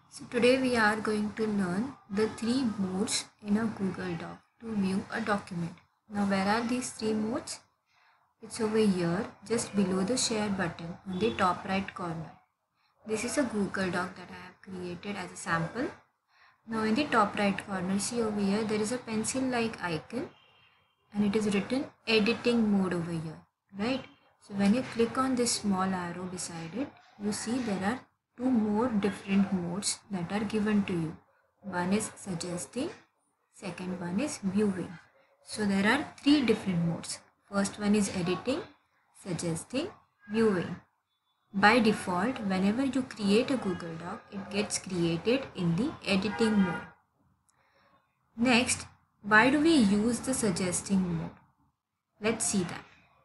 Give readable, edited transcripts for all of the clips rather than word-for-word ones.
So today we are going to learn the three modes in a Google Doc to view a document. Now where are these three modes? It's over here just below the share button on the top right corner. This is a Google Doc that I have created as a sample. Now in the top right corner, see over here there is a pencil like icon and it is written editing mode over here, right? So when you click on this small arrow beside it, you see there are two more different modes that are given to you. One is suggesting, second one is viewing. So there are three different modes. First one is editing, suggesting, viewing. By default, whenever you create a Google Doc, it gets created in the editing mode. Next, why do we use the suggesting mode? Let's see that.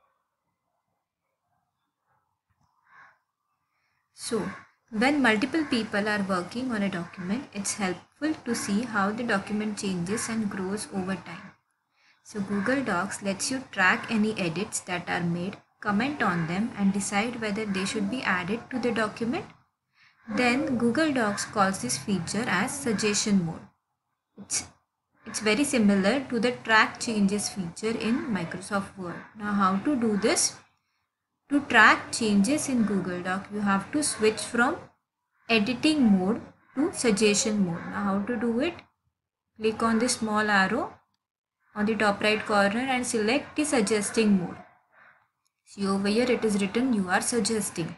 So, when multiple people are working on a document, it's helpful to see how the document changes and grows over time. So, Google Docs lets you track any edits that are made, comment on them, and decide whether they should be added to the document. Then, Google Docs calls this feature as suggestion mode. It's very similar to the track changes feature in Microsoft Word. Now, how to do this? To track changes in Google Doc, you have to switch from editing mode to suggestion mode. Now, how to do it? Click on the small arrow on the top right corner and select the suggesting mode. See over here it is written you are suggesting.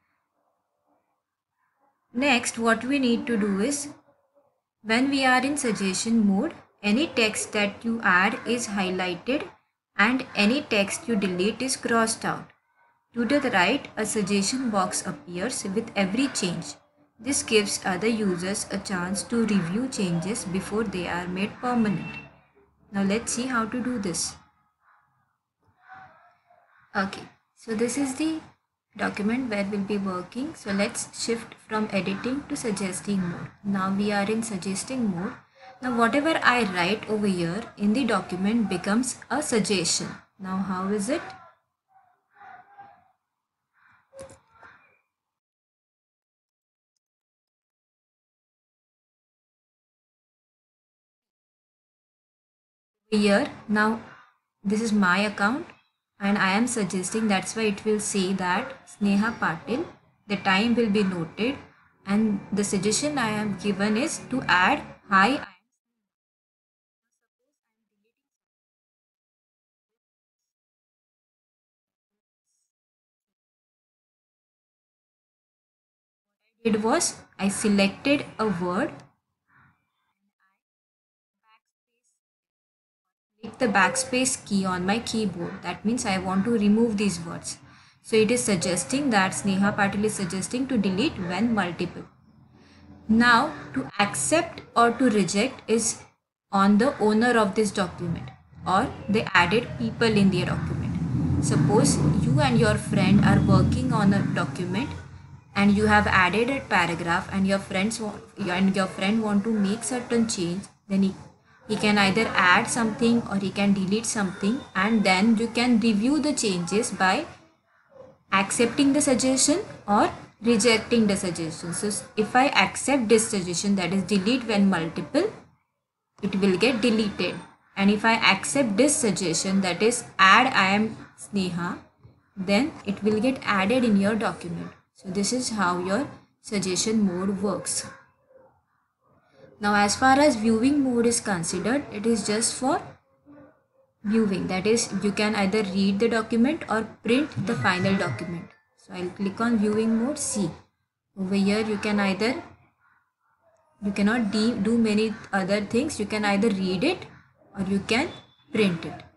Next, what we need to do is, when we are in suggestion mode, any text that you add is highlighted and any text you delete is crossed out. To the right, a suggestion box appears with every change. This gives other users a chance to review changes before they are made permanent. Now let's see how to do this. Okay, so this is the document where we'll be working. So let's shift from editing to suggesting mode. Now we are in suggesting mode. Now whatever I write over here in the document becomes a suggestion. Now how is it? Here now this is my account and I am suggesting, that's why it will say that Sneha Patil, the time will be noted, and the suggestion I have given is to add hi. It was I selected a word, click the backspace key on my keyboard. That means I want to remove these words. So it is suggesting that Sneha Patil is suggesting to delete when multiple. Now to accept or to reject is on the owner of this document or the added people in the document. Suppose you and your friend are working on a document and you have added a paragraph and your friend want to make certain change, then he can either add something or he can delete something, and then you can review the changes by accepting the suggestion or rejecting the suggestion. So if I accept this suggestion, that is delete when multiple, it will get deleted. And if I accept this suggestion, that is add I am Sneha, then it will get added in your document. So this is how your suggestion mode works. Now as far as viewing mode is considered, it is just for viewing. That is, you can either read the document or print the final document. So I'll click on viewing mode. See over here you cannot do many other things. You can either read it or you can print it.